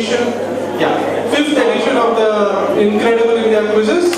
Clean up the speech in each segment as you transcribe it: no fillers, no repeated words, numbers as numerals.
edition, fifth edition of the Incredible India quizzes.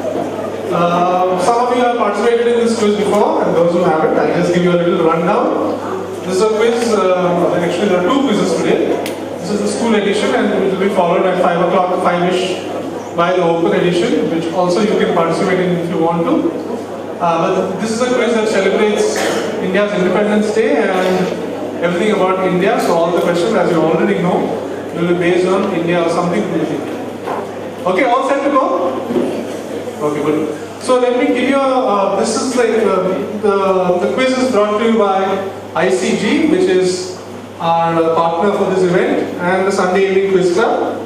Some of you have participated in this quiz before, and those who haven't, I'll just give you a little rundown. This is a quiz, actually there are two quizzes today. This is the school edition, and it will be followed at 5 o'clock, 5ish, by the open edition, which also you can participate in if you want to. But this is a quiz that celebrates India's Independence Day and everything about India. So all the questions, as you already know, will be based on India or something to do with India. Okay, all set to go? Okay, good. So let me give you this is like the quiz is brought to you by ICG, which is our partner for this event, and the Sunday Evening Quiz Club.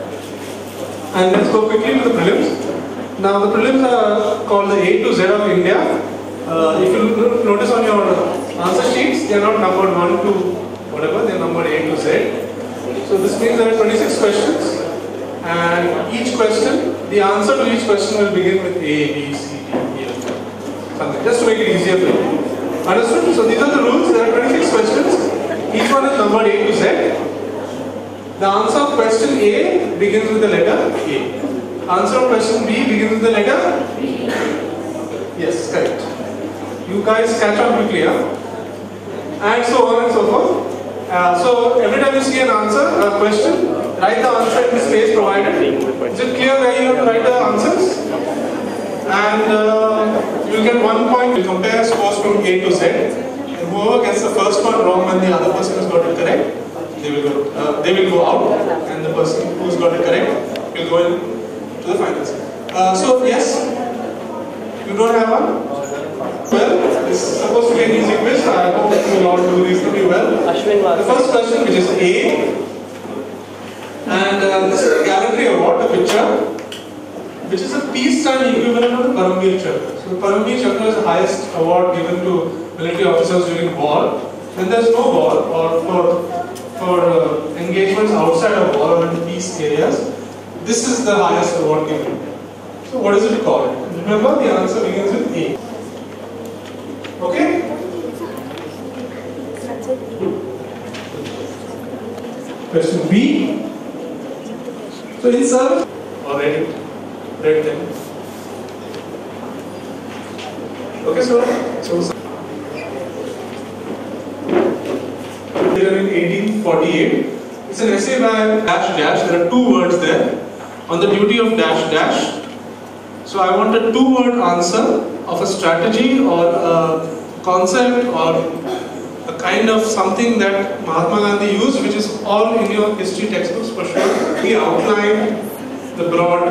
And let's go quickly to the prelims. Now the prelims are called the A to Z of India. If you notice on your answer sheets, they are not numbered 1 to whatever, they are numbered A to Z. So this means there are 26 questions, and each question, the answer to each question will begin with A, B, C, D, E, something, just to make it easier for you. Understood? So these are the rules. There are 26 questions. Each one is numbered A to Z. The answer of question A begins with the letter A. Answer of question B begins with the letter B. Yes, correct. You guys catch on quickly, huh? And so on and so forth. So every time you see an answer, a question, write the answer in the space provided. Is it clear where you have to write the answers? And you will get 1 point. We compare scores from A to Z. And whoever gets the first one wrong when the other person has got it correct, they will go out, and the person who's got it correct will go in to the finals. So yes, you don't have one? Well, it's supposed to be an easy quiz. I hope you will all do reasonably well. The first question, which is A, and this is a gallantry award, a picture, which is a peacetime equivalent of the Paramveer Chakra. So the Paramveer Chakra is the highest award given to military officers during war. When there is no war, or for engagements outside of war or in peace areas, this is the highest award given. So what is it called? Remember, the answer begins with A. Okay? Question B. So in service, or read them. Okay, so in 1848. It's an essay by dash dash. There are 2 words there on the duty of dash dash. So I want a 2-word answer of a strategy or a concept or a kind of something that Mahatma Gandhi used, which is all in your history textbooks for sure. He outlined the broad,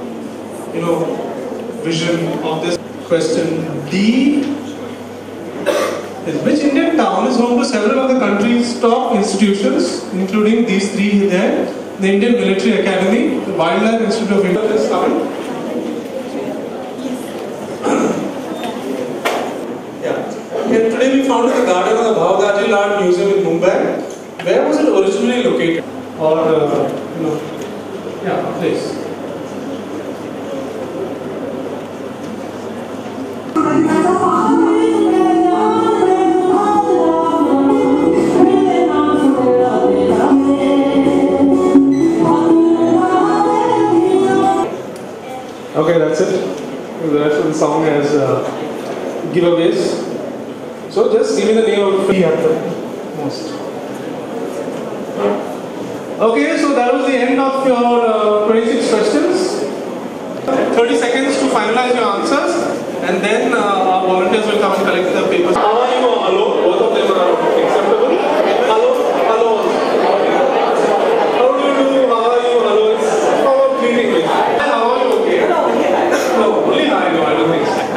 vision of this. Question D is, which Indian town is home to several of the country's top institutions, including these 3 there: the Indian Military Academy, the Wildlife Institute of India is coming. And today we found in the garden of the Bhavgajil Art Museum in Mumbai. Where was it originally located? Or, a place. Okay, that's it. The rest of the song has giveaways. So just give me the name of the at the most. Okay, so that was the end of your 26 questions. 30 seconds to finalize your answers, and then our volunteers will come and collect the papers. How are you? Hello? Both of them are acceptable. Hello? Hello? How do you do? How are you? Hello? It's about greeting. How are you? Okay? No, only hi. No, I don't think so.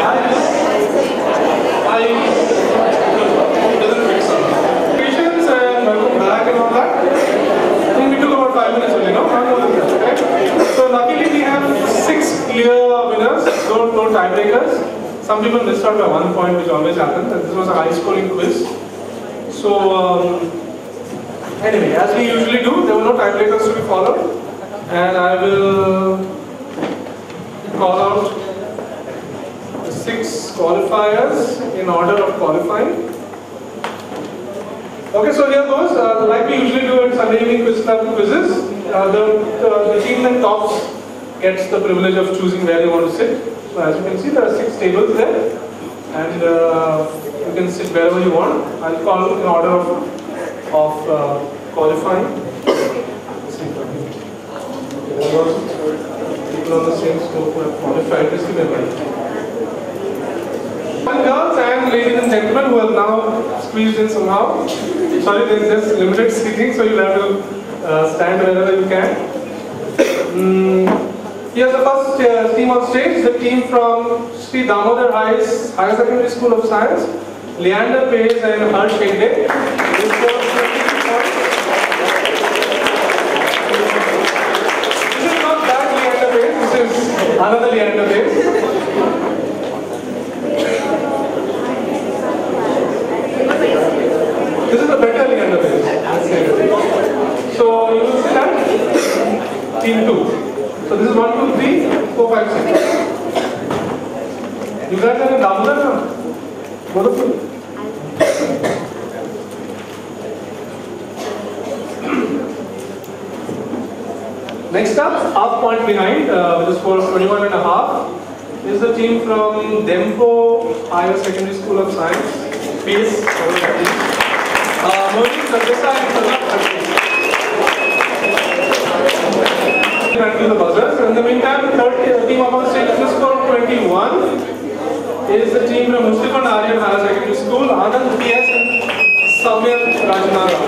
Hi. It doesn't fix on me. Patience and welcome back and all that. I think we took about 5 minutes only, no? Not more than that, okay? So luckily we have 6 clear winners, no tiebreakers. Some people missed out by 1 point, which always happens. This was a high-scoring quiz. So anyway, as we usually do, there were no tiebreakers to be followed, and I will call out the 6 qualifiers in order of qualifying. Okay, so here goes. Like we usually do at Sunday Evening Quiz Club quizzes. the team that tops gets the privilege of choosing where they want to sit. So as you can see, there are 6 tables there, and you can sit wherever you want. I'll call in order of qualifying. There are people on the same scope who have qualified. Just give me a minute. Girls and ladies and gentlemen who have now squeezed in somehow. Sorry, there is just limited seating, so you'll have to stand wherever you can. Here's the first team on stage, the team from Sri Damodar Higher Secondary School of Science, Leander Page and Harsh Hegde. This is not that Leander Page, this is another Leander Page. This is a better Leander Page. So you will see that team 2. So this is 1, 2, 3, 4, 5, 6. You guys are in Damodar now? Both of you? Next up, half point behind, with a score of 21.5, is the team from Dempo Higher Secondary School of Science. Peace. Mohit, Sardesa and Salat. The buzzers. In the meantime, the third team up on stage with a score of 21 is the team from Musliman Aryan Higher Secondary School, Anand PS and Samir Rajnara.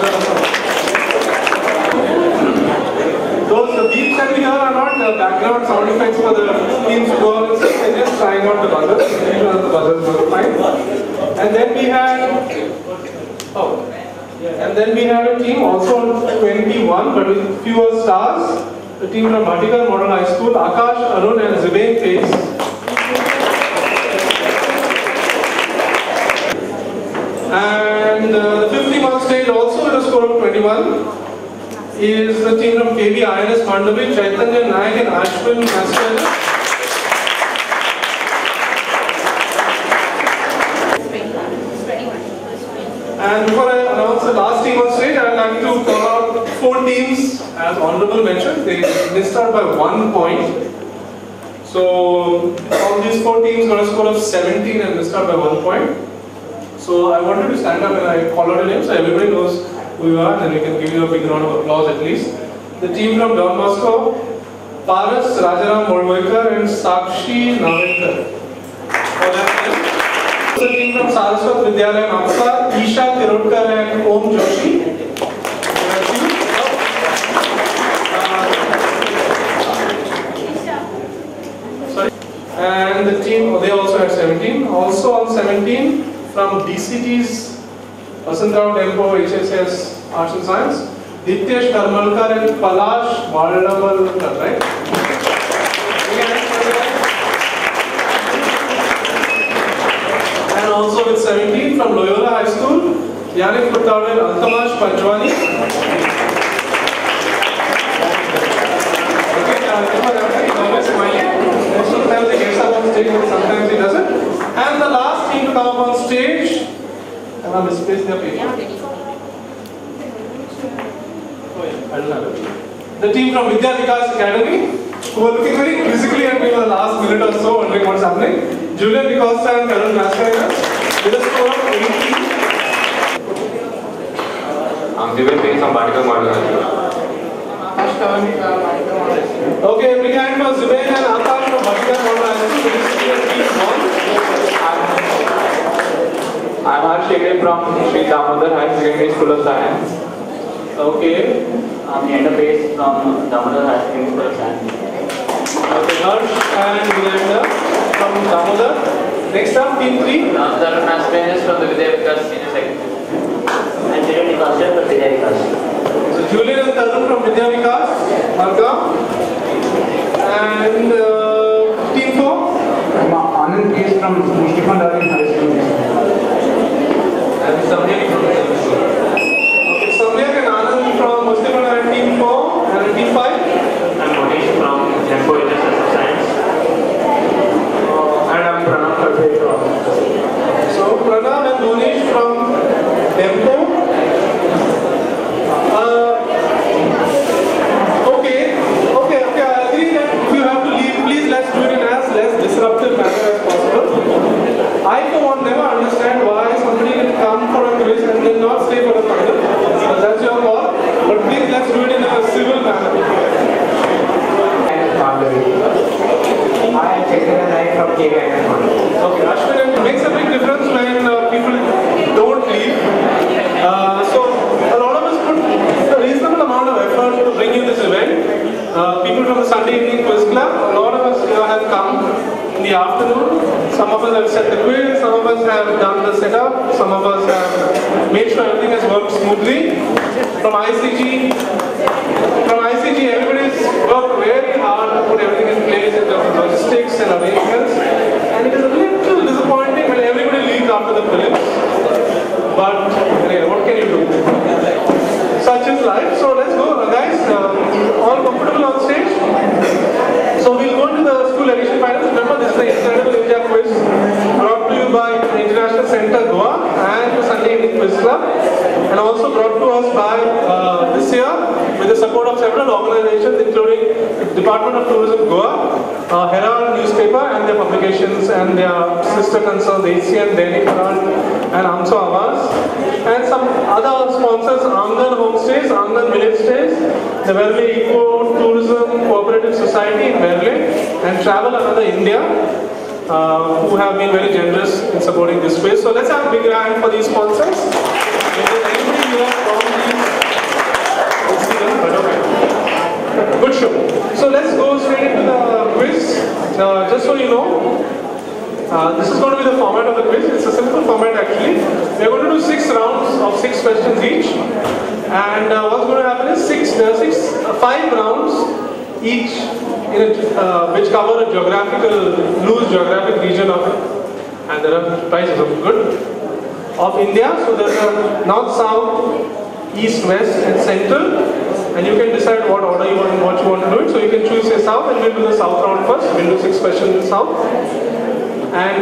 Those beeps that we hear are not background sound effects for the teams to go on and sing. They're just trying out the buzzers. These are the buzzers were fine. And then we had a team also on 21 but with fewer stars. The team from Bhatikar Model High School, Akash, Arun and Zubain Pace. And the fifth team on stage also with a score of 21 is the team from KB INS Mandavi, Chaitanya Naik and Ashwin Master. And before I announce the last team on stage, I would like to call out 4 teams as honorable mention. They missed out by 1 point. So all these 4 teams got a score of 17 and missed out by 1 point. So I wanted to stand up and I call out your name so everybody knows who you are, and we can give you a big round of applause at least. The team from Don Bosco, Paras Rajaram Molmoikar and Sakshi Navekar. The team from Saraswat Vidyalaya Namsa, Isha Tirotkar and Om Joshi. Sorry. And the team, they also had 17. Also on 17 from DCT's Vasantrao Tempo HSS Arts and Science, Dityesh Karmalkar and Palash Valdamalkar, right? And also with 17 from Loyola High School, Yannick Puttard and Altamash Panjwani. Okay, he's always smiling. Most of the time he gets up on stage, but sometimes he doesn't. And the last team to come up on stage, and I'll misplace their paper. Oh yeah, I don't have it. The team from Vidya Vikas Academy, who are looking very quizzically at me for the last minute or so, wondering what's happening. Julian Vicosta and Karun Mascarenas with a score of 18. I'm Zubain Pace from Bhatikar Model High School. Okay, big hand for Zubain and Akash from Bhatikar Model High School. I'm Harsh Hegde from Sri Damodar Higher Secondary School of Science. Okay. I'm Leander Pace from Damodar Higher Secondary School of Science. Okay, Harsh and Leander from Damodar. Next up, team 3. Tarun Mascarenas from the Vidya Vikas Senior Secondary. And Julian Vicosta from Vidya Vikas. So Julian and Tarun from Vidya Vikas, welcome. And team 4. I'm Anand Pace from Musliman Aryan High School. And Samyak from Vidya Vikas. Okay, Samyak and Anand from Musliman Aryan team 4. And team 5. I'm Monish from Dempo HSS of Science. And I'm Pranav Kadhe from. So Pranav and Monish from Dempo. Chaitanya Naik from KVIM. Okay, Ashwin, it makes a big difference when people don't leave. So a lot of us put a reasonable amount of effort to bring you this event. People from the Sunday evening quiz club, a lot of us have come in the afternoon. Some of us have set the quiz, some of us have done the setup, some of us have made sure everything has worked smoothly. From ICG, everybody's worked very hard to put everything in place in terms of logistics and arrangements. And it is a little disappointing when everybody leaves after the prelims. But what can you do? Such is life. So let's go, guys. All comfortable on stage? So we'll go into the school edition finals. Remember, this is the Incredible India quiz brought to you by the International Center Goa and the Sunday Evening Quiz Club, and also brought to us by this year with the support of several organizations, including Department of Tourism Goa, Herald newspaper and their publications and their sister concerns, ACN, Dainik Herald and Amso Awas, and some other sponsors, Angan Homestays, Angan Village Stays, the Verle Eco Tourism Cooperative Society in Verle, and Travel Another India, who have been very generous in supporting this quiz. So let's have a big round for these sponsors. If there's anybody here from these, let's see them, but okay. Good show. So let's go straight into the quiz. Just so you know, this is going to be the format of the quiz. It's a simple format actually. We're going to do 6 rounds of 6 questions each. And what's going to happen is 5 rounds each, which cover a loose geographic region of, and there are prizes of good, of India. So there's a north, south, east, west, and central. And you can decide what order you want to do it. So you can choose your south, and we'll do the south round first. We'll do 6 questions in south. And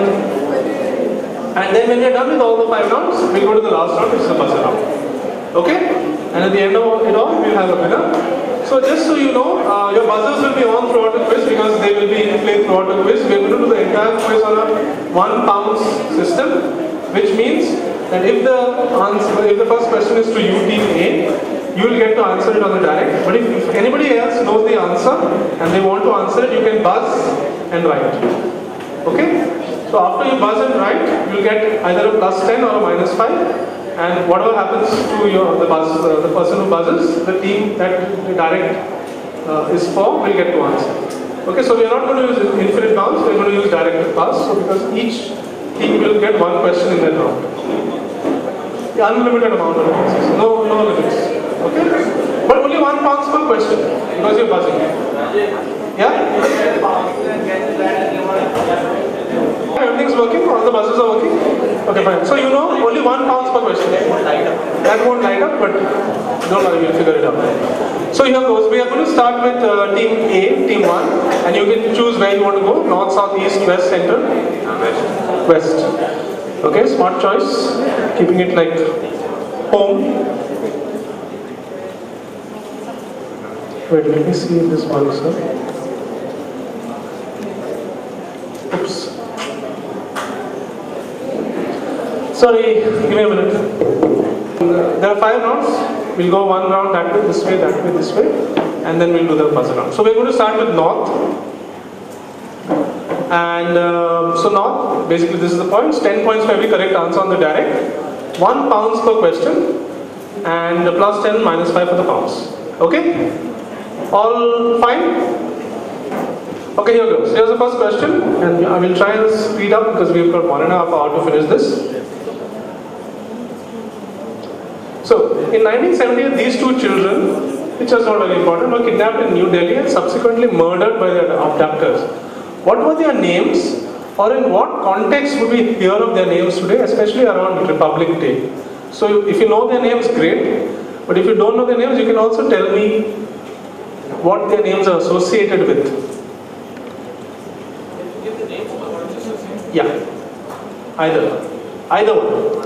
then when we're done with all the 5 rounds, we'll go to the last round, which is the buzzer round. Okay? And at the end of it all, we'll have a winner. So just so you know, your buzzers will be on throughout the quiz because they will be in play throughout the quiz. We're going to do the entire quiz on a 1 pound system, which means that if the first question is to you, team A, you will get to answer it on the direct. But if anybody else knows the answer and they want to answer it, you can buzz and write. Okay? So after you buzz and write, you will get either a +10 or a -5. And whatever happens to the person who buzzes, the team that the direct is for will get to answer. Okay, so we are not going to use infinite bounds, we are going to use direct pass. So because each team will get 1 question in that round. The unlimited amount of answers, no limits. Okay, but only 1 pound per question because you're buzzing. Yeah. Everything's working, all the buzzers are working? Okay, fine. So you know, only 1 pound per question. That won't light up, but don't worry, we'll figure it out. So here goes. We are going to start with team A, team 1, and you can choose where you want to go, north, south, east, west, central? West. Okay, smart choice. Keeping it like home. Wait, let me see this one, sir. Oops. Sorry, give me a minute. There are 5 rounds. We'll go 1 round that way, this way, and then we'll do the buzzer round. So we're going to start with north. And so north, basically this is the points. 10 points for every correct answer on the direct. 1 pound per question. And +10, -5 for the pounds. Okay? All fine? Okay, here goes. Here's the first question. And I will try and speed up because we've got 1.5 hours to finish this. So, in 1970, these 2 children, which is not very important, were kidnapped in New Delhi and subsequently murdered by their abductors. What were their names, or in what context would we hear of their names today, especially around Republic Day? So, if you know their names, great. But if you don't know their names, you can also tell me what their names are associated with. Yeah. Either one.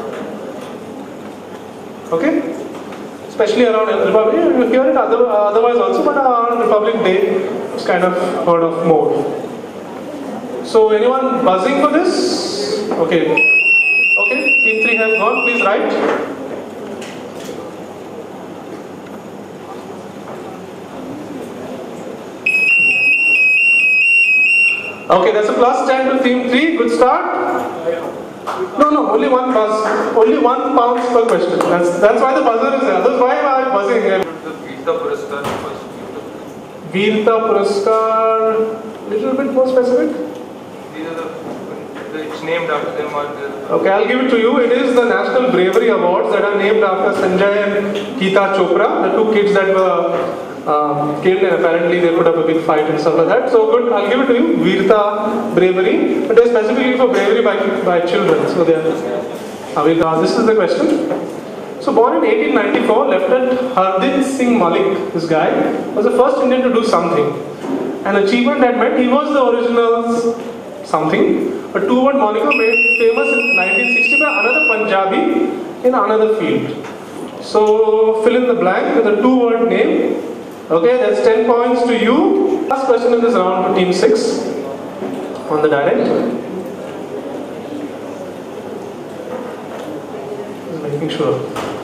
Okay? Especially around Republic, you hear it otherwise also, but on Republic Day, it's kind of heard of more. So anyone buzzing for this? Okay. Okay, team 3 have gone, please write. Okay, that's a plus 10 to team 3. Good start. No, only one buzz. Only 1 pounds per question. That's why the buzzer is there. Otherwise, why am I buzzing here? Veerta Puraskar first. Veerta Puraskar. Little bit more specific. These are it's named after them or Okay, I'll give it to you. It is the National Bravery Awards that are named after Sanjay and Geeta Chopra, the 2 kids that were killed, and apparently they put up a big fight and stuff like that. So good, I'll give it to you. Veerta Bravery. It is specifically for bravery by children. So they are. This is the question. So born in 1894, Lieutenant Hardeep Singh Malik, this guy, was the first Indian to do something. An achievement that meant he was the original something. A 2-word moniker made famous in 1960 by another Punjabi in another field. So fill in the blank with a 2-word name. Okay, that's 10 points to you. Last question in this round for team 6 on the direct. Just making sure.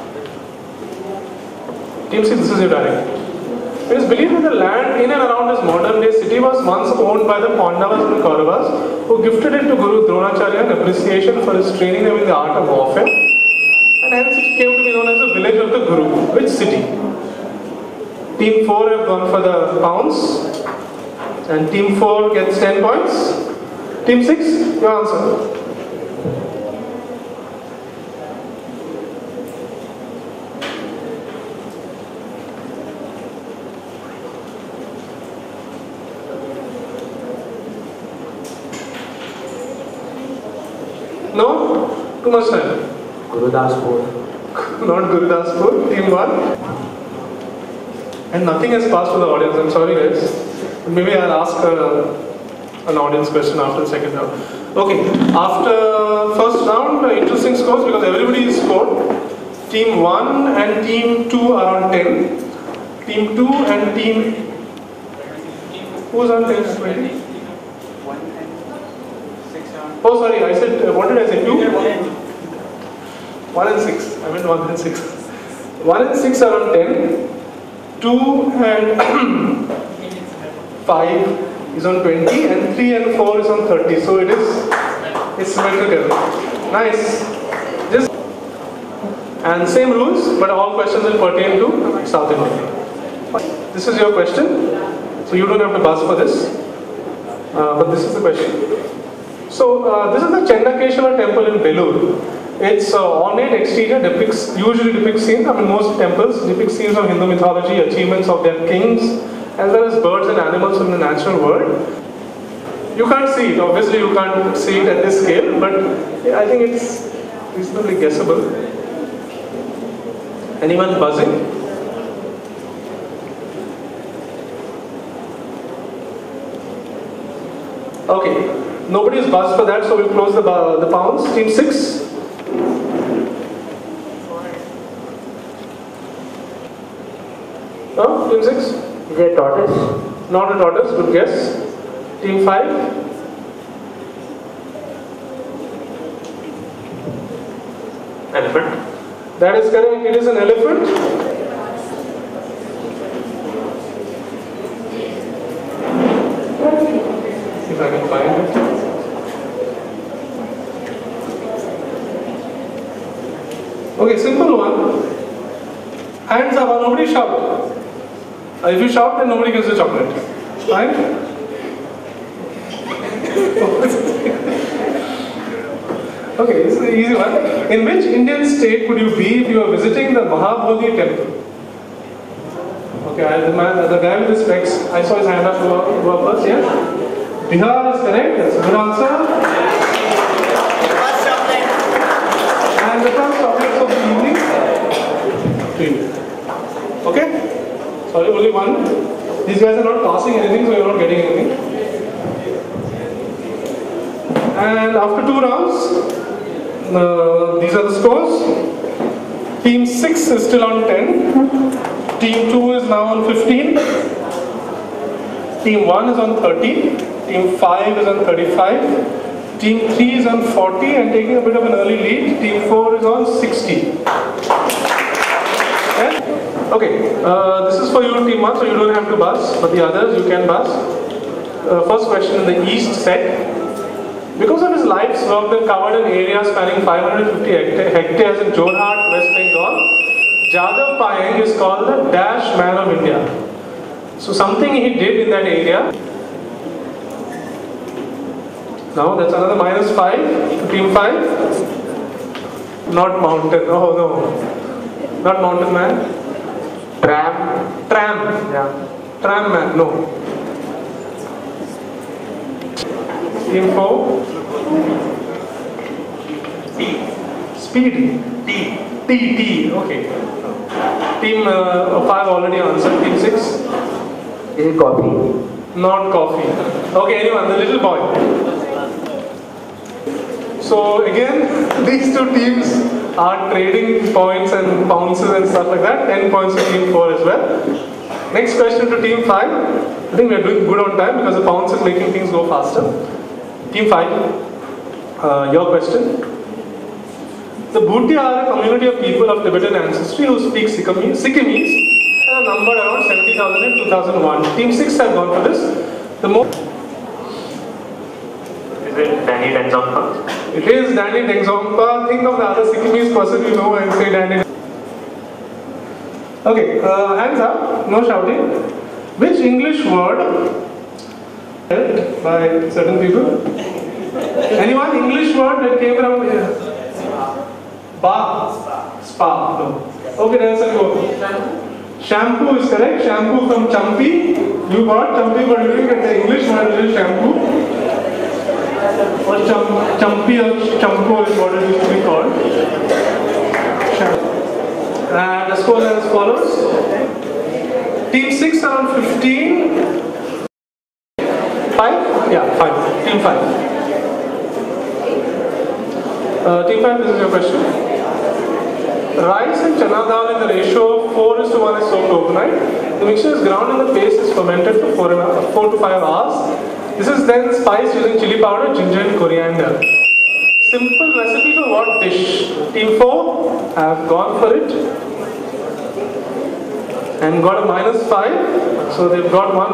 Team 6, this is your direct. It is believed that the land in and around this modern day city was once owned by the Pandavas and Kauravas, who gifted it to Guru Dronacharya in appreciation for his training them in the art of warfare, and hence it came to be known as the village of the Guru. Which city? Team 4 have gone for the pounds, and team 4 gets 10 points. Team 6, your answer. No? Too much time. Gurudaspur. Not Gurudaspur. Team 1. And nothing has passed to the audience. I'm sorry, guys. Maybe I'll ask an audience question after the second round. Okay. After first round, interesting scores because everybody scored. Team 1 and Team 2 are on 10. Team 2 and Team... Who's on 10? 20? Oh, sorry, I said, what did I say? 2? 1 and 6. I meant 1 and 6. 1 and 6 are on 10. 2 and 5 is on 20. And 3 and 4 is on 30. So it's symmetrical. Nice. And same rules, but all questions will pertain to South India. This is your question. So you don't have to buzz for this. But this is the question. So this is the Chendakeshwara temple in Belur. Its ornate exterior usually depicts scenes, most temples depict scenes of Hindu mythology, achievements of their kings, as well as birds and animals from the natural world. You can't see it, obviously you can't see it at this scale, but I think it's reasonably guessable. Anyone buzzing? Okay. Nobody is buzzed for that, so we'll close the pounds. Team 6. No? Team 6? Is it a tortoise? Not a tortoise, good guess. Team 5? elephant. That is correct, it is an elephant. If I can find it. Okay, simple one. Hands up, nobody shout. If you shout, then nobody gets the chocolate. Fine? Okay, this is an easy one. In which Indian state would you be if you were visiting the Mahabodhi temple? Okay, the guy with the specs, I saw his hand up go up first, yeah? Bihar is correct, that's a good answer. And the first chocolates of the evening? Okay? Sorry, only one. These guys are not passing anything, so you're not getting anything. And after 2 rounds, these are the scores. Team 6 is still on 10. Team 2 is now on 15. Team 1 is on 30. Team 5 is on 35. Team 3 is on 40 and taking a bit of an early lead. Team 4 is on 60. Okay, this is for you, Team 1, so you don't have to buzz. But the others, you can buzz. first question in the East set. Because of his life's work that covered an area spanning 550 hectares in Jorhat, West Bengal, Jadav Payeng is called the Dash Man of India. So something he did in that area. Now that's another -5 to team 5. Not mountain. Oh no. Not mountain man. Tram. Tram. Yeah. Tram man. No. Team 4. Speed. T. Okay. Team 5 already answered. Team 6. Is it coffee? Not coffee. Okay, anyone, the little boy. So again, these two teams are trading points and bounces and stuff like that. 10 points to team 4 as well. Next question to team 5. I think we are doing good on time because the bounce is making things go faster. Team 5, your question. The Bhutia are a community of people of Tibetan ancestry who speak Sikkimese and are numbered around 70,000 in 2001. Team 6 have gone for this. The most Is it Danny Denzongpa? It is Danny Denzongpa. Think of the other Sikkimese person you know and say Danny. Okay, hands up, no shouting. Which English word helped by certain people? Anyone? English word that came from here? Spa. No. Okay, that's a go. Shampoo is correct. Shampoo from Champi. You got Champi, but you didn't get the English word, which is shampoo. Or Champi or Champo is what it used to be called. And the score is as follows. Team 6 around 15. 5? Yeah, 5. Team 5. Team 5, this is your question. Rice and chana dal in the ratio of 4:1 is soaked overnight. The mixture is ground and the paste is fermented for 4 to 5 hours. This is then spiced using chili powder, ginger and coriander. Simple recipe for what dish? Team 4 have gone for it and got a -5. So they've got one.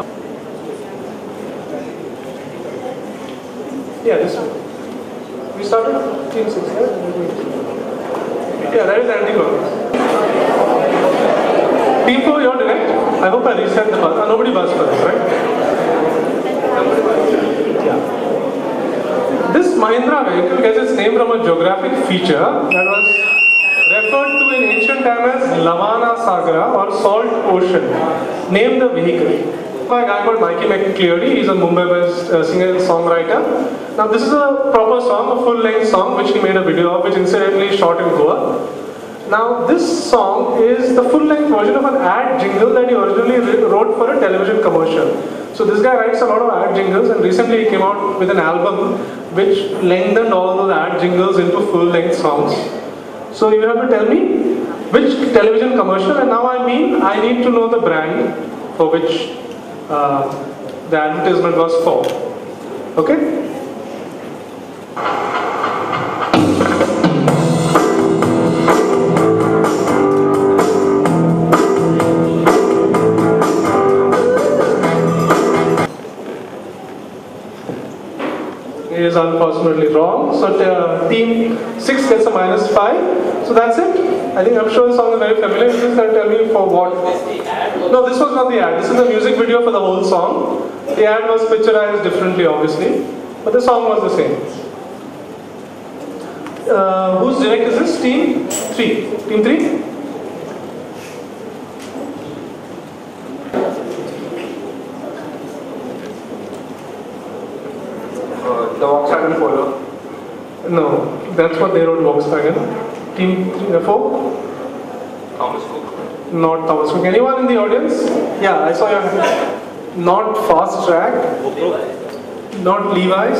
Yeah, this one. We started team 6, right? Yeah, that is anti-clockwise. Team 4, you're direct. I hope I reset the buzz. Nobody buzzed for this, right? Yeah. This Mahindra vehicle gets its name from a geographic feature that was referred to in ancient time as Lavana Sagara or Salt Ocean. Name the vehicle. By a guy called Mikey McCleary. He's a Mumbai-based singer and songwriter. Now this is a proper song, a full-length song which he made a video of, which incidentally shot in Goa. Now this song is the full-length version of an ad jingle that he originally wrote for a television commercial. So this guy writes a lot of ad jingles, and recently he came out with an album which lengthened all those ad jingles into full-length songs. So you have to tell me which television commercial, and now I need to know the brand for which the advertisement was for. Okay? Is unfortunately wrong. So team 6 gets a -5. So that's it. I think I'm sure the song is very familiar. You just tell me for what. No, this was not the ad. This is the music video for the whole song. The ad was picturized differently, obviously, but the song was the same. Whose direct is this? Team 3. Team 3. The Volkswagen Polo. No, that's what they wrote, Volkswagen. Team 4? Thomas Cook. Not Thomas Cook. Anyone in the audience? Yeah, I saw your hand. Not Fast Track. Not Levi's.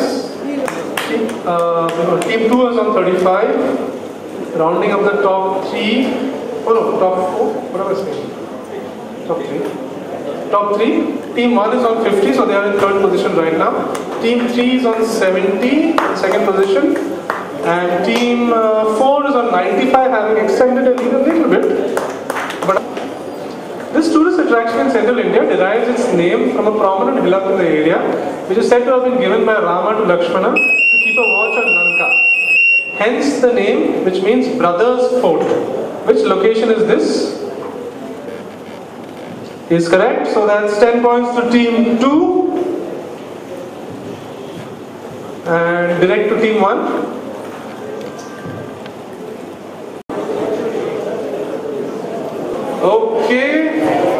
Team 2 is on 35. Rounding up the top 3. Oh no, top 4. What am I saying? Top 3. Top 3. Team 1 is on 50, so they are in 3rd position right now. Team 3 is on 70, 2nd position. And team 4 is on 95, having extended a little bit. But this This tourist attraction in central India derives its name from a prominent hillock in the area, which is said to have been given by Rama to Lakshmana to keep a watch on Lanka. Hence the name, which means Brothers Fort. Which location is this? Is correct. So that's 10 points to team 2 and direct to team 1. Okay.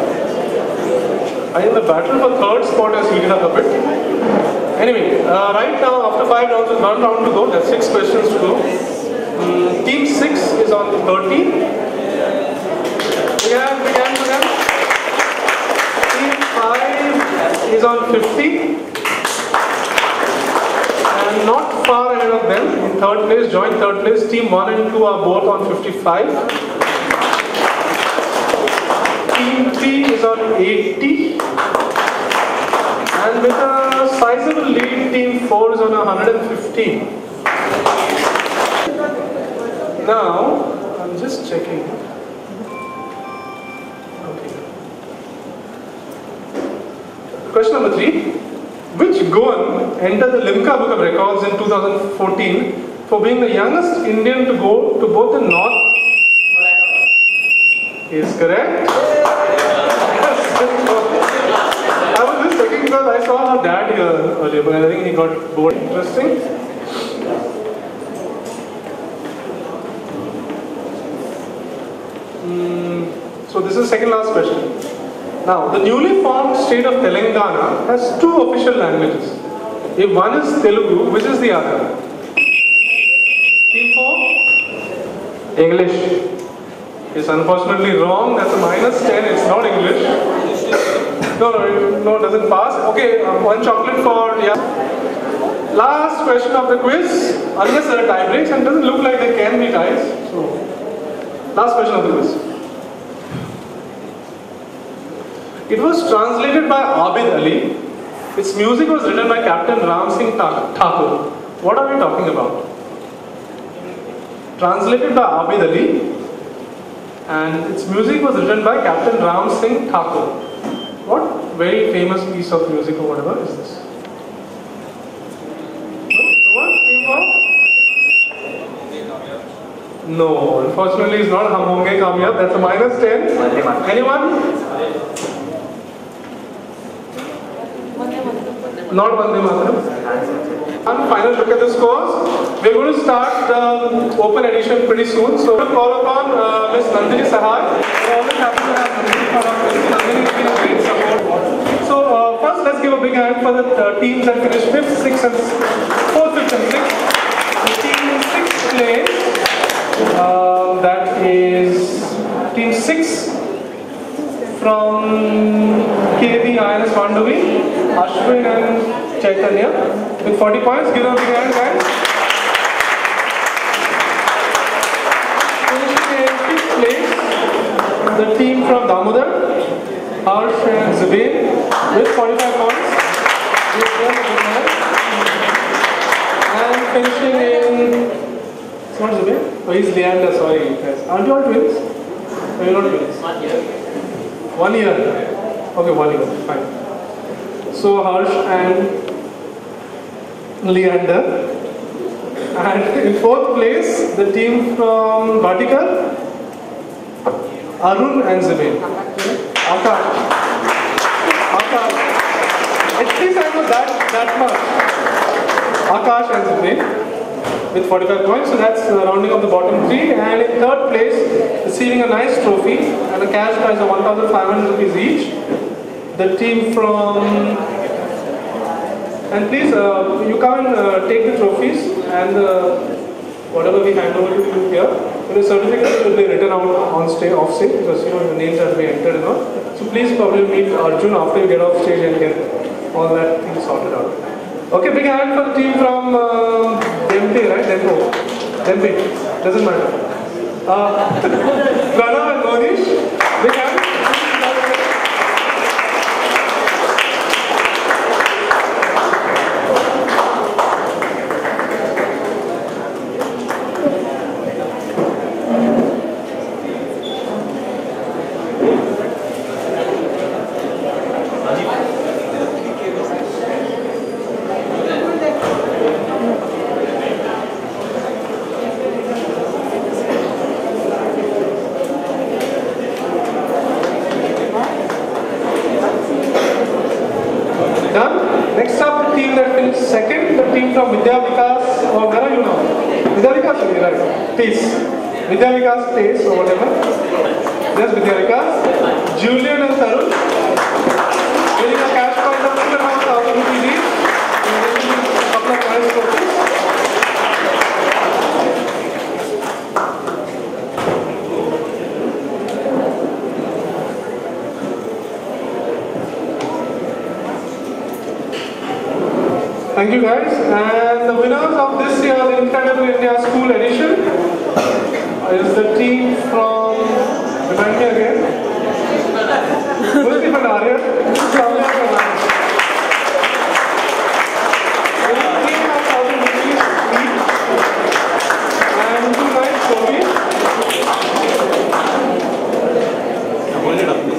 I think the battle for third spot has heated up a bit. Anyway, right now after 5 rounds, there's 1 round to go. There's 6 questions to go. Team 6 is on 30. Began. Team 5 is on 50. And not far ahead of them, in third place, joint third place, team 1 and 2 are both on 55. Team 3 is on 80. And with a sizable lead, team 4 is on 115. Now, I'm just checking. Okay. Question number 3. Which Goan entered the Limca Book of Records in 2014 for being the youngest Indian to go to both the North? Is correct. I was just checking because I saw her dad here earlier, but I think he got bored. Interesting. So this is the second last question. Now, the newly formed state of Telangana has 2 official languages. If one is Telugu, which is the other? Team 4? English. Is unfortunately wrong. That's a -10. It's not English. No, it doesn't pass. Okay, 1 chocolate for Last question of the quiz. Unless there are tie breaks, and it doesn't look like there can be ties. So, last question of the quiz. It was translated by Abid Ali. Its music was written by Captain Ram Singh Thakur. What are we talking about? Translated by Abid Ali, and its music was written by Captain Ram Singh Thakur. What very famous piece of music or whatever is this? No, unfortunately it's not Hum Honge Kamyab. That's a -10. Anyone? Not Vande Mataram. And final look at the scores. We're going to start the open edition pretty soon. So we'll call upon Ms. Nandini Sahai. We're always happy to have Nandini for our quiz. Nandini has been a great support. So first let's give a big hand for the teams that finished 5th, 6th and 4th, 5th and 6th. The team in 6th place, that is team 6 from KV INS Mandovi, Ashwin and Chaitanya with 40 points. Give them a big hand, guys. Finishing in 5th place, the team from Damodar, Harsh and Zubin with 45 points. Give them a big hand. And finishing in, it's not Zubin? Oh, he's Leander, sorry guys. Aren't you all twins? No, you're not twins. 1 year. 1 year. Okay, 1 year. Fine. So Harsh and Leander. And in 4th place, the team from Vatikal, Arun and Zubin. Akash. At least I know that much. Akash and Zubin with 45 points. So that's rounding of the bottom 3. And in 3rd place, receiving a nice trophy and a cash prize of 1,500 rupees each, the team from, and please you come and take the trophies and whatever we hand over to you here, the certificate will be written out on stage, off stage, because you know your names have to be entered and all. So please probably meet Arjun after you get off stage and get all that thing sorted out. Okay, big hand for the team from Dempe, right? Dempe, doesn't matter. Pranav and Monish, big hand. Vidya Vikas, or where are you now? Vidya Vikas, right? Pace. Vidya Vikas Pace, or whatever. Yes, Vidya Vikas. Julian and Tarun. Winning a cash prize of 2,500 rupees each. And a couple of prize trophies. Thank you guys. And the winners of this year's Incredible India School Edition is the team from, remind me again. Who is even Arya? This is Ramya from Arya. The team has 1,000 rupees each. And 2 nice trophies. Hold it up, please.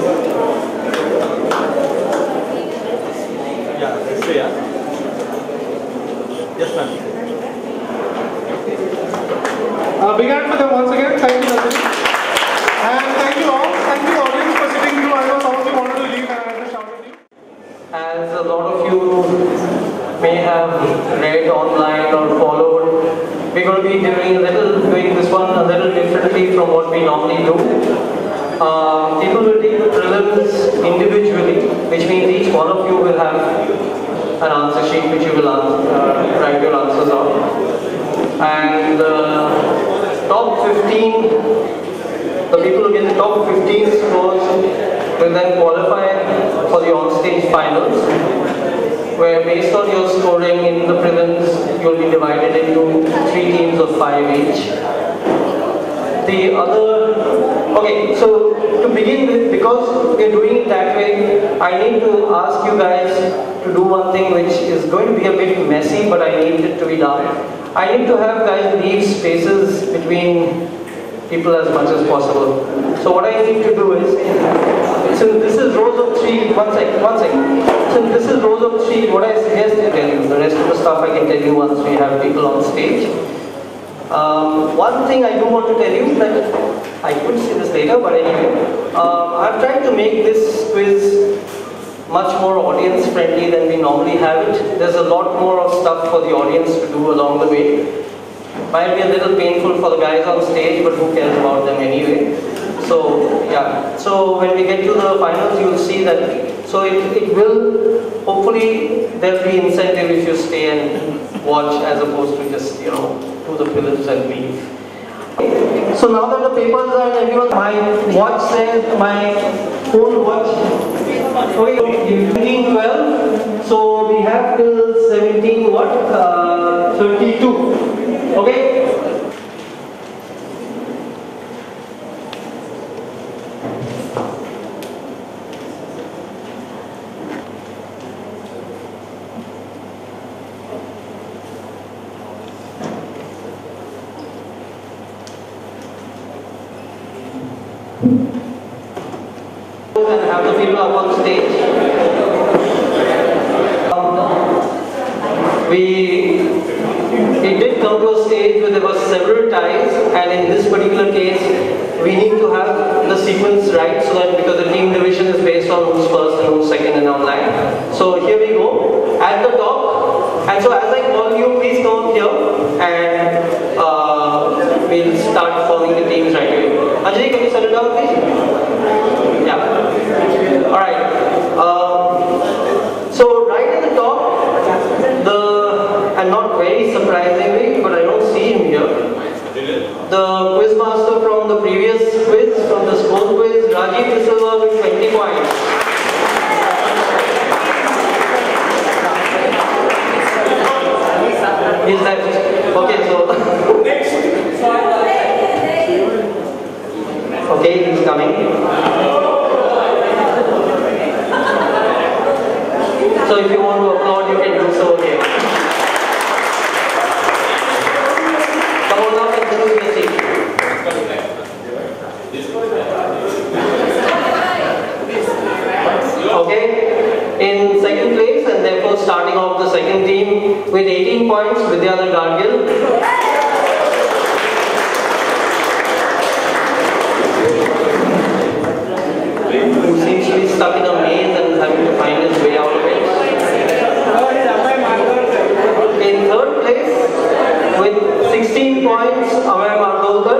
Yeah, this way, yeah. Yes, ma'am. Big hand for them once again. Thank you, Nandini. And thank you all. Thank you audience for sitting through. I know some of you wanted to leave and I had to shout at you. As a lot of you may have read online or followed, we're going to be doing this one a little differently from what we normally do. People will take the prelims individually, which means each one of you will have an answer sheet which you will write your answers on. And the top 15, the people who get the top 15 scores will then qualify for the on-stage finals, where based on your scoring in the prelims, you'll be divided into 3 teams of 5 each. The other, okay, so to begin with, because we're doing it that way, I need to ask you guys to do one thing which is going to be a bit messy, but I need it to be done. I need to have guys leave spaces between people as much as possible. So what I need to do is, since this is rows of 3, one second. Since this is rows of 3, what I suggest is tell you. The rest of the stuff I can tell you once we have people on stage. One thing I do want to tell you that I could say this later, but anyway, I've tried to make this quiz much more audience friendly than we normally have it. There's a lot more of stuff for the audience to do along the way. Might be a little painful for the guys on stage, but who cares about them anyway. So yeah, so when we get to the finals, you'll see that, so it will, hopefully there'll be incentive if you stay and watch as opposed to just, do the prelims and leave. So now that the papers are in everyone, my watch says, my phone watch, okay, 17, 12, so we have till 17, 32, okay? And have the people up on stage. We did come to a stage where there were several ties, and in this particular case, we need to have the sequence right, so that because the team division is based on who's first and who's second and online. So here we go, at the top, and so as I call you, please come here, and we'll start forming the teams right away. Anjali, can you settle down please? Yeah. Alright. So right at the top, and not very surprisingly, but I don't see him here, the quiz master from the previous quiz, from the school quiz, Rajiv D'Silva with 20 points. He's left. Okay, so next. Okay, he's coming. So if you want to applaud, you can do so here. Come on up and do your seat. Okay, in second place and therefore starting off the second team with 18 points, Vidyadhar Gargil. Who seems to be stuck in a maze and having to find his way out of it. In third place, with 16 points, Amay Mardolkar.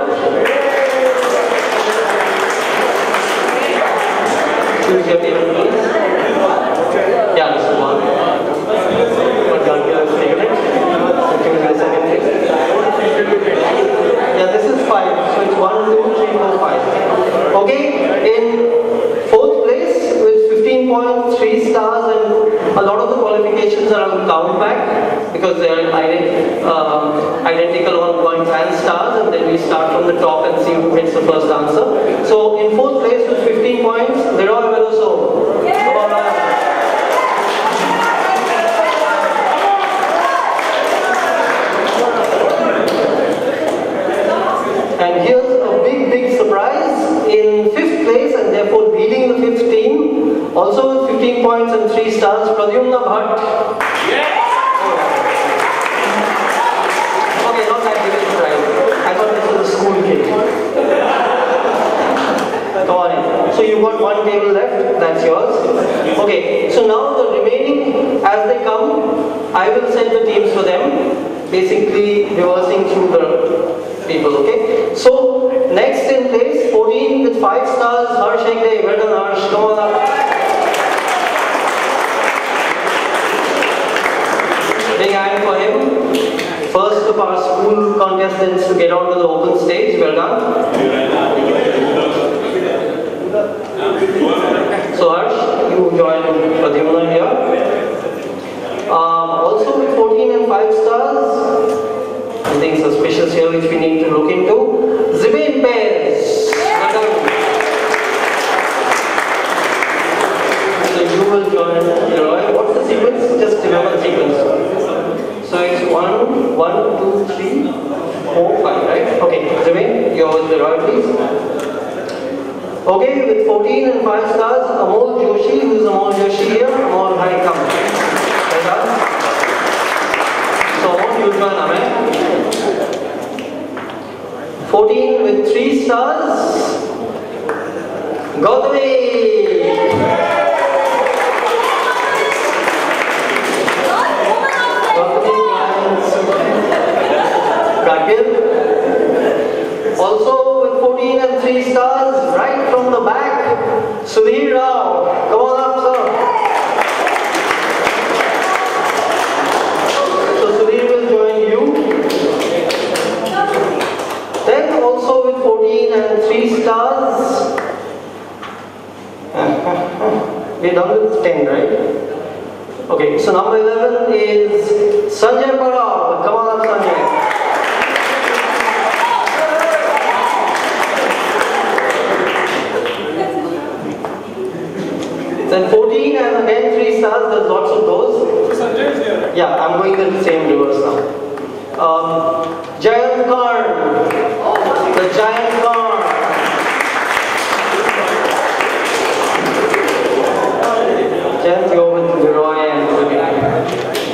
Choose your table, please. Yeah, this is one. But let's take a next. Choose the second place. Yeah, this is 5. So it's 1, 2, 3, 4, 5. Okay, in fourth place with 15 points, 3 stars, and a lot of the qualifications are on count back because they are identical on points and stars, and then we start from the top and see who gets the first answer. So in fourth place with 15 points, Leroy Veloso. And here's a big surprise. In fifth place, and therefore leading the fifth team, also with 15 points and 3 stars, Pradyumna Bhatt. Okay, not that big a surprise. I thought this was a school kid. Come on in. So you've got one table left, that's yours. Okay, so now the remaining, as they come, I will set the teams for them, basically reversing through the people, okay? So, next in place, 14 with 5 stars, Harsh Hegde. Well done, Harsh. Come on up. Big hand for him. First of our school contestants to get onto the open stage. Well done. So, Harsh, you join Pradyumna here. Also with 14 and 5 stars, something suspicious here which we need to look into. Zibain Perez. So you will join Leroy. What's the sequence? Just remember the sequence. So it's 1, 2, 3, 4, 5, right? Okay, Zibain, you're with Leroy, please. Okay, with 14 and 5 stars, Amol Joshi. Who's Amol Joshi here? Amol, hi, come. So Amol, you join Amay. 14 with 3 stars, Gautami. Rakil. Also with 14 and 3 stars, right from the back, Sudhir Rao. Come on up, sir. So Sudhir will join you. Then also with 14 and 3 stars, we're done with 10, right? Okay, so number 11 is Sanjay Parab. Come on up, Sanjay. Then 14 and again 3 stars, there's lots of those. Sanjay is here. Yeah, I'm going the same reverse now. Giant Karn. The Giant Karn. Giant, you're with Leroy and Zibain.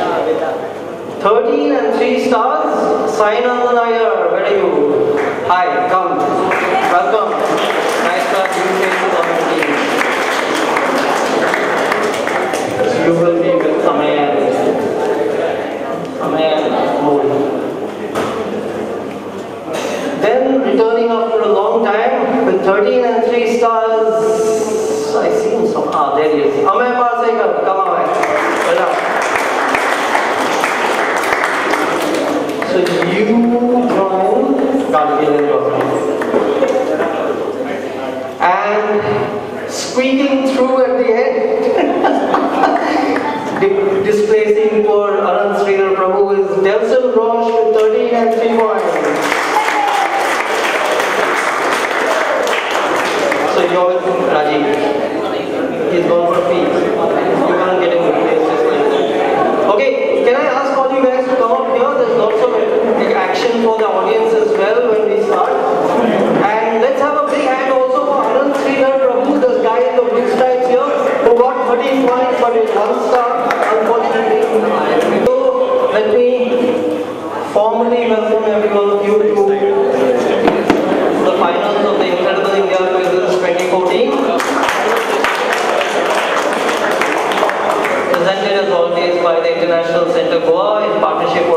13 and 3 stars, Sainandan Iyer. Where are you? Hi, come. Welcome. Nice to have you in the team. You will be with Amay and Moon. Then returning after a long time with 13 and 3 stars, I see him some. There he is. Amay Parsekar, come Amay. Well done. So you join Gargilan and squeaking through at the end. Displacing for Anand Sridhar Prabhu is Delson Roche with 13 and 3 points. So you're with Rajiv. He's gone for fees. You can't get him replaced just like that. Okay, can I ask all you guys to come up here? There's lots of action for the audience as well when we start. And let's have a big hand also for Anand Sridhar Prabhu, this guy in the blue stripes here, who got 13 points but with 1 star. Unfortunately, so let me formally welcome every one of you to the finals of the Incredible India Quizzes 2014. Presented as always by the International Centre Goa in partnership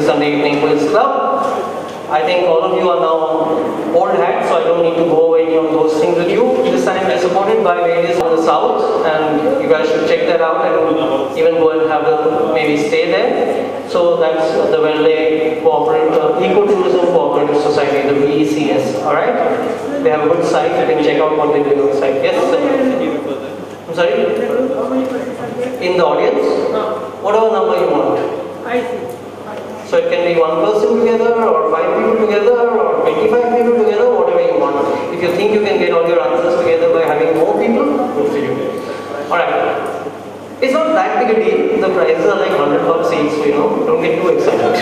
the Sunday Evening Quiz Club. I think all of you are now old hats, so I don't need to go over any of those things with you. This time we're supported by ladies from the south, and you guys should check that out and even go and have a, maybe stay there. So that's the Velde Ecotourism Cooperative Society, the VECS. Alright? They have a good site, you can check out what they do on the site. Yes, sir? I'm sorry? In the audience? Whatever number you want. I see. So it can be one person together, or 5 people together, or 25 people together, whatever you want. If you think you can get all your answers together by having more people, good for you. Alright. It's not that big a deal. The prizes are like $100 each, so don't get too excited.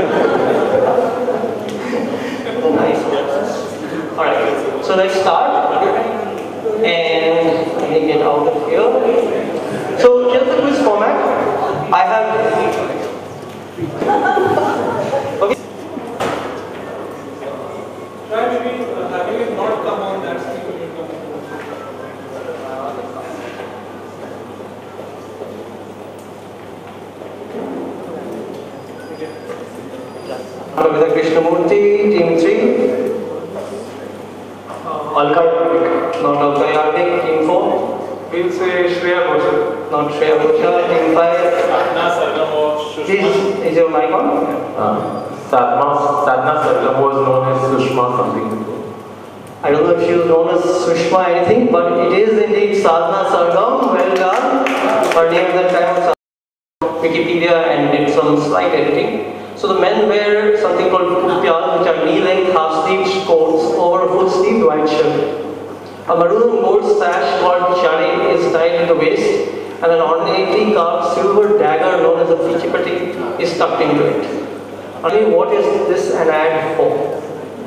Nice. Alright. So let's start. And let me get out of here. So here's the quiz format. I have okay. Try maybe having it not come on that screen when you come Kavita Krishnamurthy, Team 3. Alka Yagnik. Not Alka Yagnik, Team 4. We'll say Shreya Ghoshal. Not Shreya Ghoshal, Team 5. Sadhna Sargam or Sushma. Is your mic on? Sadhna Sargam was known as Sushma something. I don't know if she was known as Sushma anything, but it is indeed Sadhna Sargam. Well done. Her name at that time was Wikipedia and did some slight editing. So the men wear something called kupyal, which are knee-length half-sleeved coats over a full-sleeved white shirt. A maroon and gold sash called chari is tied at the waist, and an ornately carved silver dagger known as a pichipati is tucked into it. Only what is this an ad for?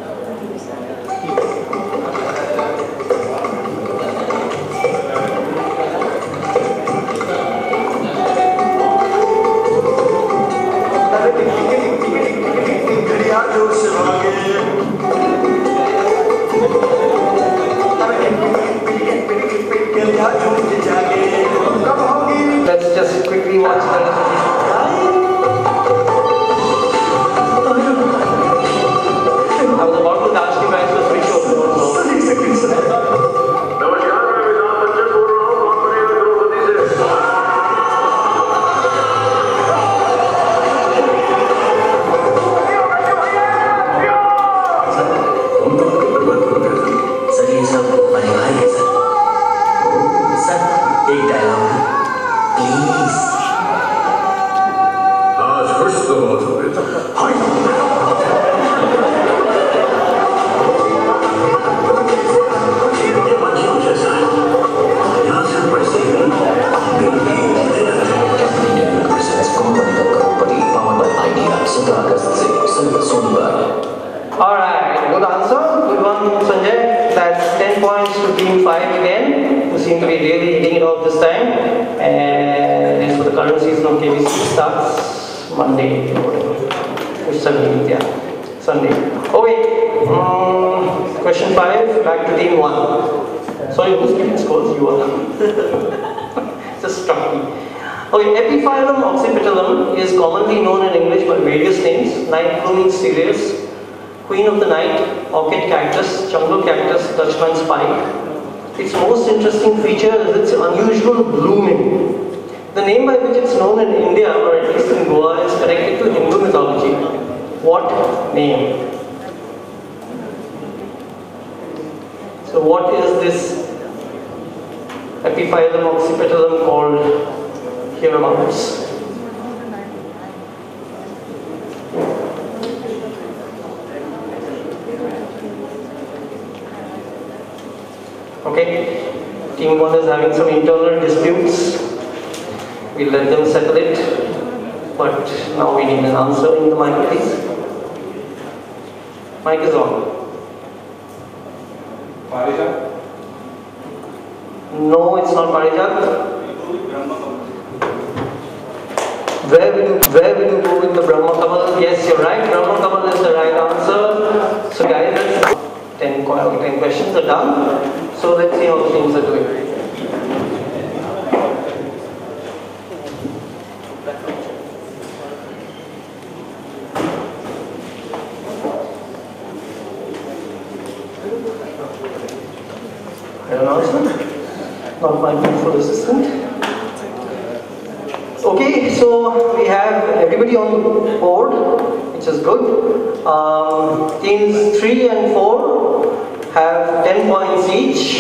Let's just quickly watch that. I was about to ask you guys to switch over. Alright, good answer. Good one, Sanjay. That's 10 points to Team 5 again, who seem to be really hitting it off this time. And so the current season of KBC starts Monday, which Sunday, yeah, Sunday. Okay, question 5, back to Team 1. Sorry, who's keeping scores? You are. Just struck me. Okay, Epiphyllum oxypetalum is commonly known in English by various names: night blooming cereus, queen of the night, orchid cactus, jungle cactus, Dutchman spike. Its most interesting feature is its unusual blooming. The name by which it's known in India, or at least in Goa, is connected to Hindu mythology. What name? So what is this Epiphyllum oxypetalum called hereabouts? Okay, Team 1 is having some internal disputes. We'll let them settle it. But now we need an answer in the mic, please. Mic is on. Parijat? No, it's not Parijat. Where will you go with the Brahma Kamal? Yes, you're right. Brahma Kamal is the right answer. So guys, let's 10 questions are done. So let's see how things are doing. I don't know, sir. Not my beautiful assistant. Okay, so we have everybody on the board, which is good. Teams 3 and 4 have 10 points each.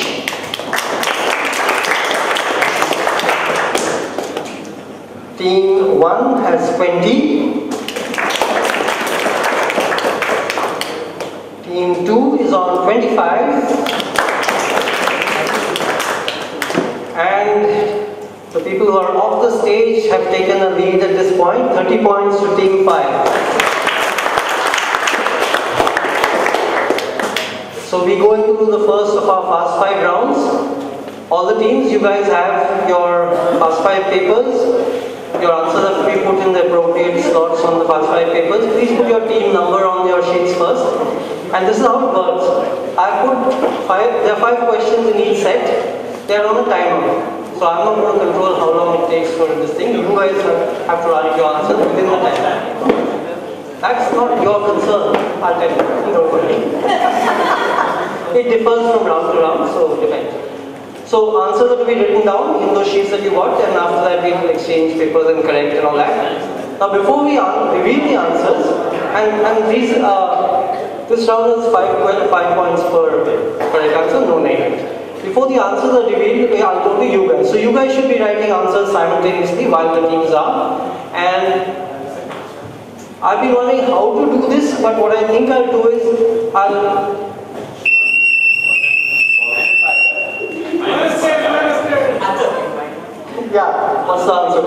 Team 1 has 20. Team 2 is on 25. And the people who are off the stage have taken a lead at this point, 30 points to Team 5. So we go into the first of our Fast 5 rounds. All the teams, you guys have your Fast 5 papers. Your answers have to be put in the appropriate slots on the Fast 5 papers. Please put your team number on your sheets first. And this is how it works. There are 5 questions in each set. They are on a timer. So I'm not going to control how long it takes for this thing. You guys have to write your answers within the time. That's not your concern. I'll tell you. Don't worry. It differs from round to round, so it depends. So answers are to be written down in those sheets that you got, and after that we will exchange papers and correct and all that. Now before we reveal the answers, and these this round is 5 points per correct answer, no negative. Before the answers are revealed, I'll go to you guys. So you guys should be writing answers simultaneously while the teams are. And I've been wondering how to do this, but what I think I'll do is yeah, what's the answer?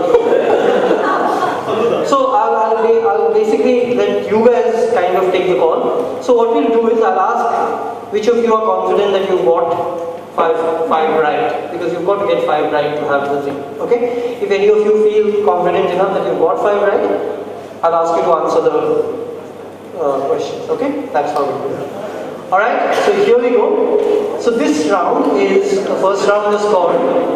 So I'll basically let you guys kind of take the call. So what we'll do is I'll ask which of you are confident that you got five right, because you've got to get 5 right to have the thing. Okay? If any of you feel confident enough that you've got 5 right, I'll ask you to answer the questions. Okay? That's how we do it. Alright, so here we go. So this round is, the first round is called,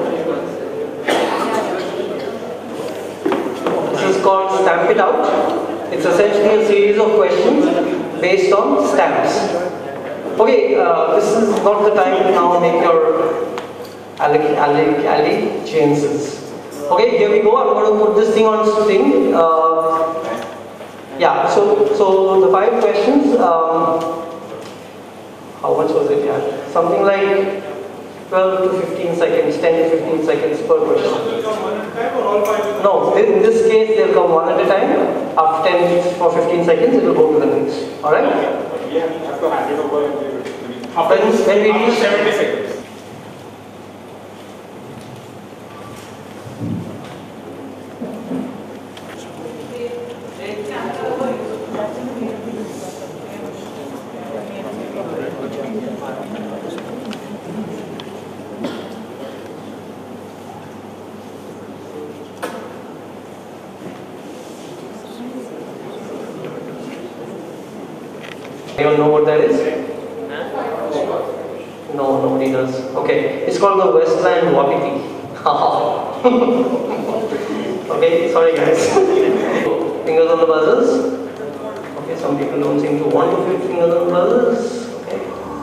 Stamp It Out. It's essentially a series of questions based on stamps. Okay, this is not the time to now make your allegiances. Okay, here we go. I'm going to put this thing on screen. Yeah, so the 5 questions, how much was it? Yeah, something like 12 to 15 seconds, 10 to 15 seconds per question. No, in this case they'll come one at a time. After 10 or 15 seconds, it will go to the next. Alright? We have to hand it over when we reach 70 seconds. Anyone know what that is? No, nobody does. Okay, it's called the Westland Wapiti. Okay, sorry guys. Fingers on the buzzers. Okay, some people don't seem to want to put fingers on the buzzers. Okay.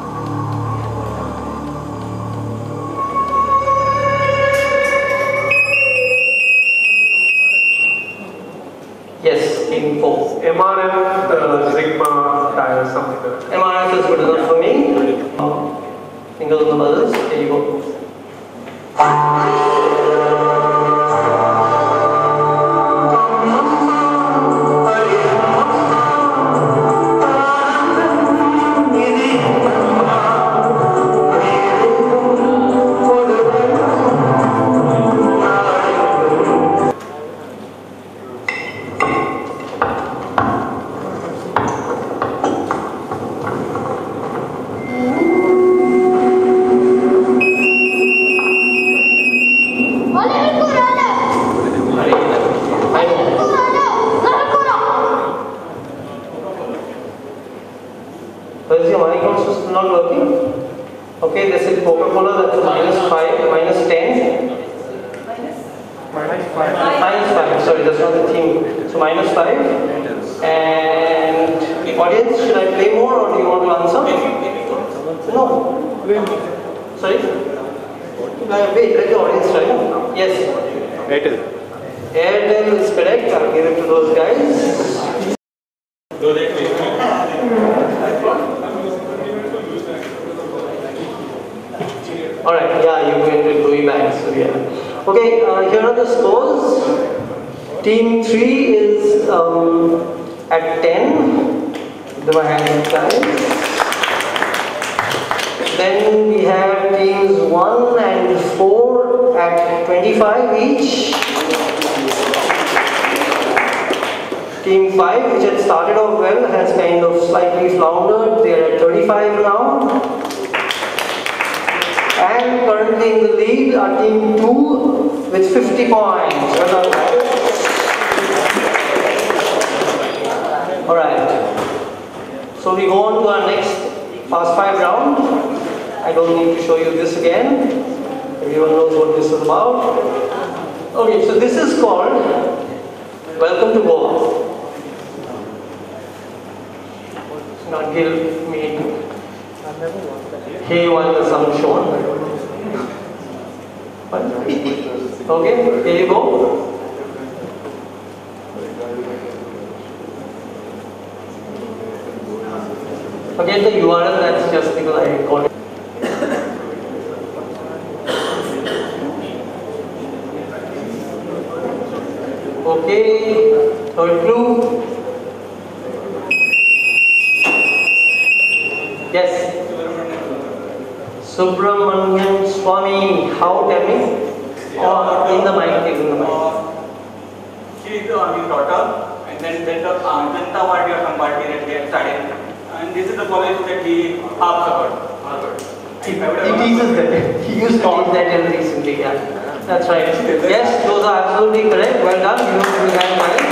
Yes, Team 4. MRF, Sigma, tire, something like that. MRF is good enough for me. Fingers on the buzzers. Here you go. Where's your money count system not working? Okay, this is Coca-Cola, that's -5, -10. -5, sorry, that's not the theme. So -5. And audience, should I play more or do you want to answer? No. Sorry? Wait, let the audience try. Yes. Airtel. Airtel is correct. I'll give it to those guys. Go that way. Alright, yeah, you went with Louis Banks. So yeah. Okay, here are the scores. Team 3 is at 10. Give my hand, guys. Then we have teams 1 and 4 at 25 each. Team 5, which had started off well, has kind of slightly floundered. They are at 35 now. And currently in the lead are Team 2 with 50 points. Alright. So we go on to our next Fast 5 round. I don't need to show you this again. Everyone knows what this is about. Okay, so this is called Welcome to Goa. Gargill made Hey while the sun shone. Okay, here you go. Forget the URL, that's just because I called it. Okay, third clue. Yes. Subramanian Swami, how, tell me? Or in the mic, take in the mic. She is his daughter, and then the Janta Party or some party that they have started. And this is the college that he Harvard. He teaches that. He used to teach that till recently, yeah. That's right. Yes, those are absolutely correct. Well done. You know, you have mine.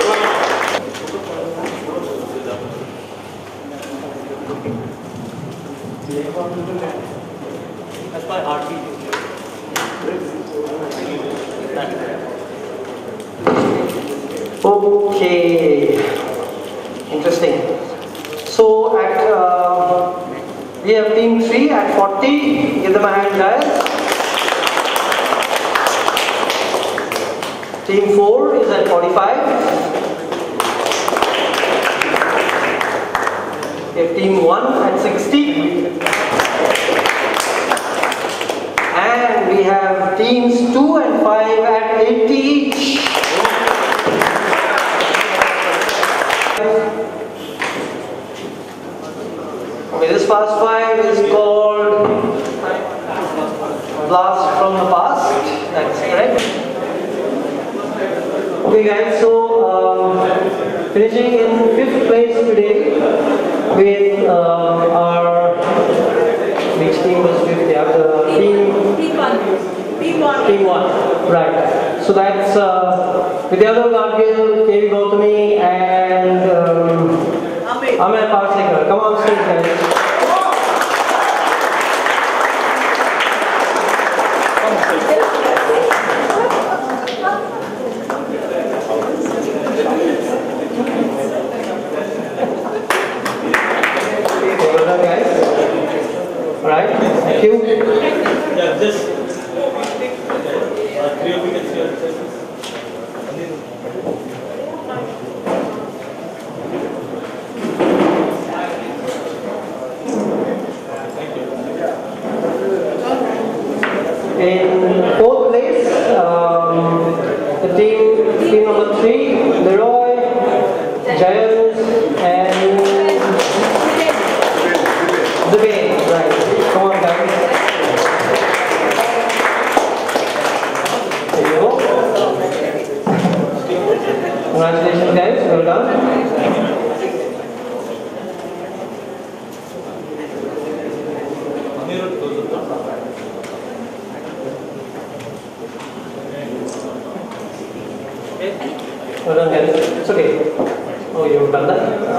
That's my heartbeat. Okay. Interesting. So at we have team 3 at 40. Give them a hand, guys. Team 4 is at 45. We have team 1 at 60. And we have teams 2 and 5 at 80 each. Okay, this Fast 5 is called Blast from the Past. That's correct. Okay guys, so finishing in 5th place today with our, which team was 5th? Yeah, Team 1. Right. So that's Vidyadhar Gargill, K.V. Gautami and Amir Parsekar. Come on stage, guys. Well done, guys. Alright, thank you. Yeah, this. Three of you can see your In 4th place, the team number 3, Leroy, Giants, and the Bay. Right. Come on, guys. There you go. Congratulations, guys. Well done. Well done, guys. It's okay. Oh, you've done that?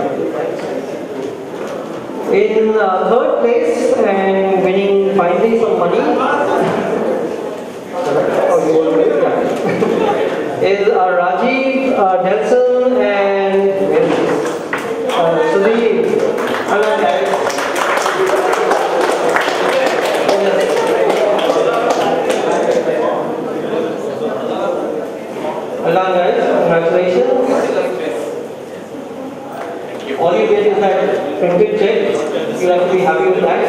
In 3rd place and winning finally some money. Oh, you want to is Rajiv, Delson, and Sudeep. Hello, guys. all you get is that printed check. You have to be happy with that.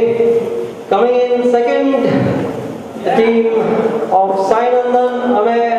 Okay, coming in second, the team of Sai Nandan, Amay